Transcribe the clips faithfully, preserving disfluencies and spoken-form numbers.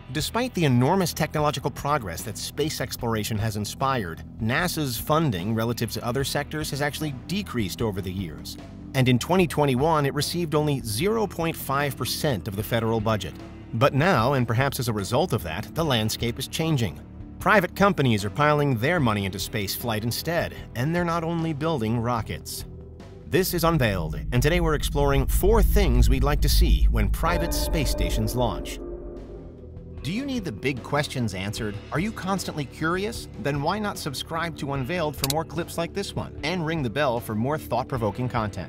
Despite the enormous technological progress that space exploration has inspired, NASA's funding relative to other sectors has actually decreased over the years. And in twenty twenty-one, it received only zero point five percent of the federal budget. But now, and perhaps as a result of that, the landscape is changing. Private companies are piling their money into spaceflight instead, and they're not only building rockets. This is Unveiled, and today we're exploring four things we'd like to see when private space stations launch. Do you need the big questions answered? Are you constantly curious? Then why not subscribe to Unveiled for more clips like this one, and ring the bell for more thought-provoking content.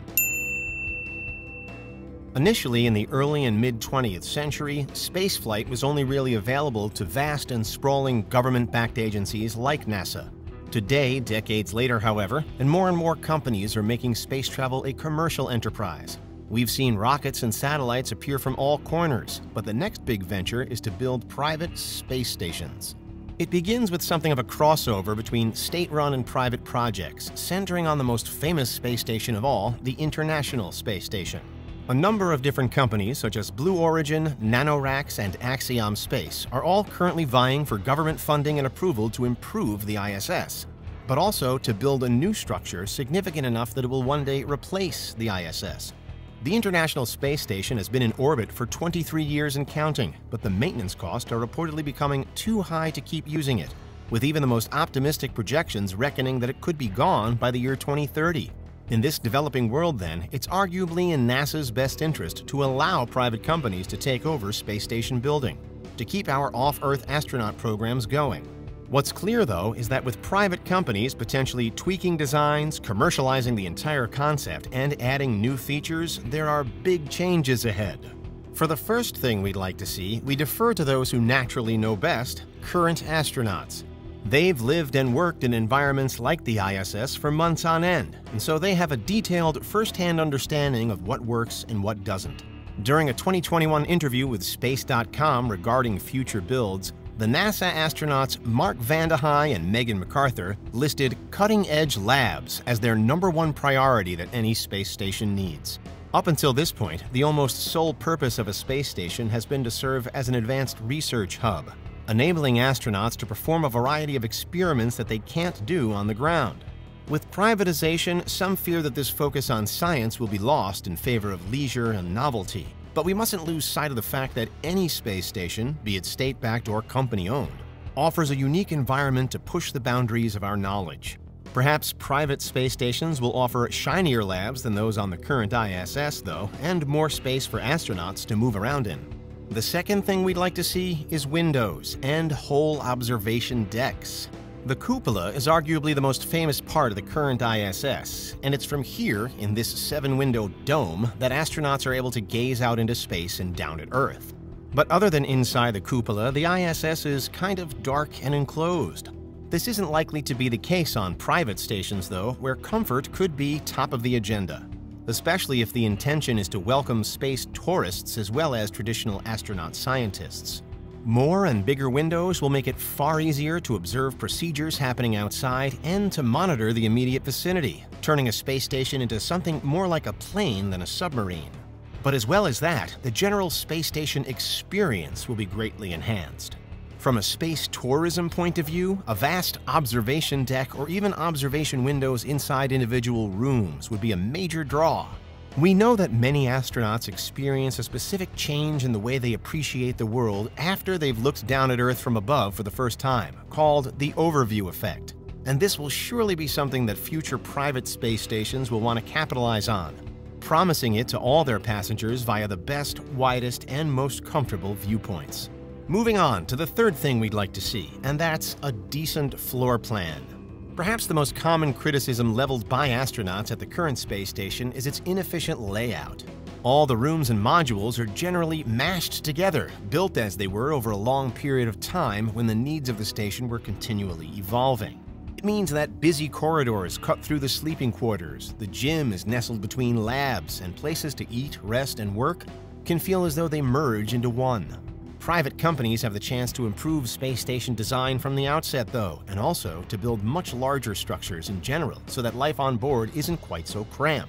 Initially, in the early and mid-twentieth century, spaceflight was only really available to vast and sprawling government-backed agencies like NASA. Today, decades later, however, and more and more companies are making space travel a commercial enterprise. We've seen rockets and satellites appear from all corners, but the next big venture is to build private space stations. It begins with something of a crossover between state-run and private projects, centering on the most famous space station of all, the International Space Station. A number of different companies, such as Blue Origin, NanoRacks, and Axiom Space, are all currently vying for government funding and approval to improve the I S S, but also to build a new structure significant enough that it will one day replace the I S S. The International Space Station has been in orbit for twenty-three years and counting, but the maintenance costs are reportedly becoming too high to keep using it, with even the most optimistic projections reckoning that it could be gone by the year twenty thirty. In this developing world, then, it's arguably in NASA's best interest to allow private companies to take over space station building, to keep our off-Earth astronaut programs going. What's clear, though, is that with private companies potentially tweaking designs, commercializing the entire concept, and adding new features, there are big changes ahead. For the first thing we'd like to see, we defer to those who naturally know best, current astronauts. They've lived and worked in environments like the I S S for months on end, and so they have a detailed, first-hand understanding of what works and what doesn't. During a twenty twenty-one interview with Space dot com regarding future builds, the NASA astronauts Mark Vande Hei and Megan McArthur listed cutting-edge labs as their number one priority that any space station needs. Up until this point, the almost sole purpose of a space station has been to serve as an advanced research hub, enabling astronauts to perform a variety of experiments that they can't do on the ground. With privatization, some fear that this focus on science will be lost in favor of leisure and novelty. But we mustn't lose sight of the fact that any space station, be it state-backed or company-owned, offers a unique environment to push the boundaries of our knowledge. Perhaps private space stations will offer shinier labs than those on the current I S S, though, and more space for astronauts to move around in. The second thing we'd like to see is windows and whole observation decks. The cupola is arguably the most famous part of the current I S S, and it's from here, in this seven-window dome, that astronauts are able to gaze out into space and down at Earth. But other than inside the cupola, the I S S is kind of dark and enclosed. This isn't likely to be the case on private stations, though, where comfort could be top of the agenda, especially if the intention is to welcome space tourists as well as traditional astronaut scientists. More and bigger windows will make it far easier to observe procedures happening outside and to monitor the immediate vicinity, turning a space station into something more like a plane than a submarine. But as well as that, the general space station experience will be greatly enhanced. From a space tourism point of view, a vast observation deck or even observation windows inside individual rooms would be a major draw. We know that many astronauts experience a specific change in the way they appreciate the world after they've looked down at Earth from above for the first time, called the overview effect. And this will surely be something that future private space stations will want to capitalize on, promising it to all their passengers via the best, widest, and most comfortable viewpoints. Moving on to the third thing we'd like to see, and that's a decent floor plan. Perhaps the most common criticism leveled by astronauts at the current space station is its inefficient layout. All the rooms and modules are generally mashed together, built as they were over a long period of time when the needs of the station were continually evolving. It means that busy corridors cut through the sleeping quarters, the gym is nestled between labs, and places to eat, rest, and work can feel as though they merge into one. Private companies have the chance to improve space station design from the outset, though, and also to build much larger structures in general so that life on board isn't quite so cramped.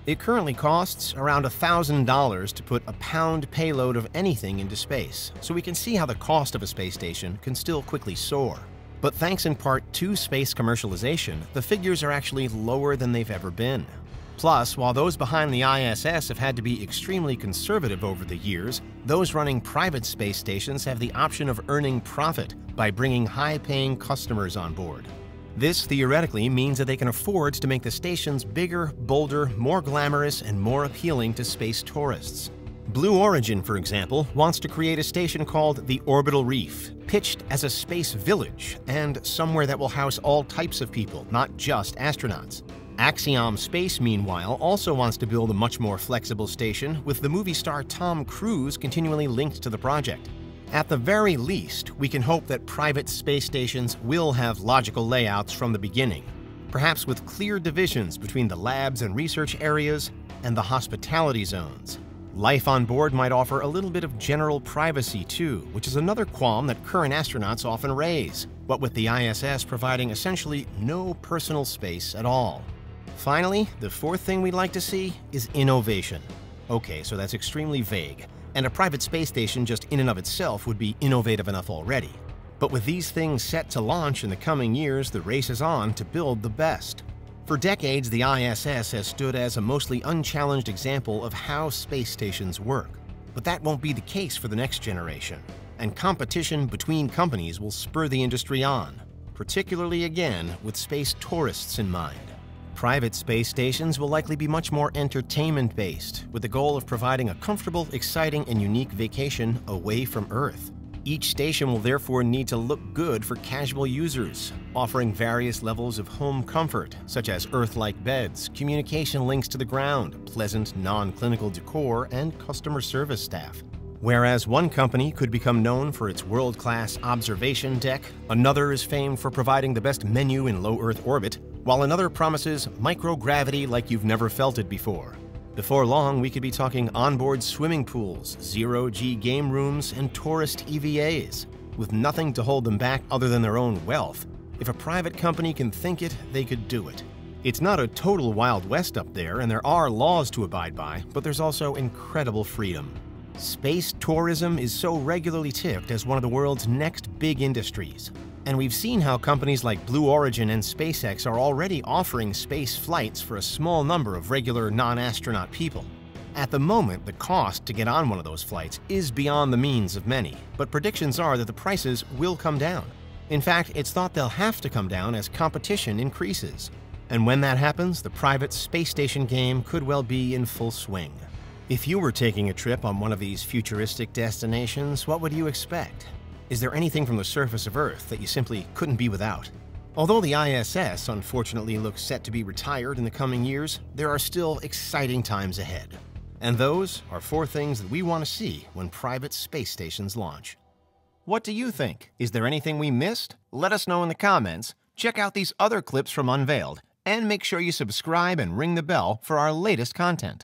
It currently costs around one thousand dollars to put a pound payload of anything into space, so we can see how the cost of a space station can still quickly soar. But thanks in part to space commercialization, the figures are actually lower than they've ever been. Plus, while those behind the I S S have had to be extremely conservative over the years, those running private space stations have the option of earning profit by bringing high-paying customers on board. This theoretically means that they can afford to make the stations bigger, bolder, more glamorous, and more appealing to space tourists. Blue Origin, for example, wants to create a station called the Orbital Reef, pitched as a space village and somewhere that will house all types of people, not just astronauts. Axiom Space, meanwhile, also wants to build a much more flexible station, with the movie star Tom Cruise continually linked to the project. At the very least, we can hope that private space stations will have logical layouts from the beginning, perhaps with clear divisions between the labs and research areas and the hospitality zones. Life on board might offer a little bit of general privacy too, which is another qualm that current astronauts often raise, but with the I S S providing essentially no personal space at all. Finally, the fourth thing we'd like to see is innovation. Okay, so that's extremely vague, and a private space station just in and of itself would be innovative enough already. But with these things set to launch in the coming years, the race is on to build the best. For decades, the I S S has stood as a mostly unchallenged example of how space stations work. But that won't be the case for the next generation, and competition between companies will spur the industry on, particularly again with space tourists in mind. Private space stations will likely be much more entertainment-based, with the goal of providing a comfortable, exciting, and unique vacation away from Earth. Each station will therefore need to look good for casual users, offering various levels of home comfort, such as Earth-like beds, communication links to the ground, pleasant non-clinical decor, and customer service staff. Whereas one company could become known for its world-class observation deck, another is famed for providing the best menu in low Earth orbit, while another promises microgravity like you've never felt it before. Before long, we could be talking onboard swimming pools, zero-G game rooms, and tourist E V As, with nothing to hold them back other than their own wealth. If a private company can think it, they could do it. It's not a total Wild West up there, and there are laws to abide by, but there's also incredible freedom. Space tourism is so regularly tipped as one of the world's next big industries. And we've seen how companies like Blue Origin and SpaceX are already offering space flights for a small number of regular non-astronaut people. At the moment, the cost to get on one of those flights is beyond the means of many, but predictions are that the prices will come down. In fact, it's thought they'll have to come down as competition increases. And when that happens, the private space station game could well be in full swing. If you were taking a trip on one of these futuristic destinations, what would you expect? Is there anything from the surface of Earth that you simply couldn't be without? Although the I S S unfortunately looks set to be retired in the coming years, there are still exciting times ahead. And those are four things that we want to see when private space stations launch. What do you think? Is there anything we missed? Let us know in the comments. Check out these other clips from Unveiled, and make sure you subscribe and ring the bell for our latest content.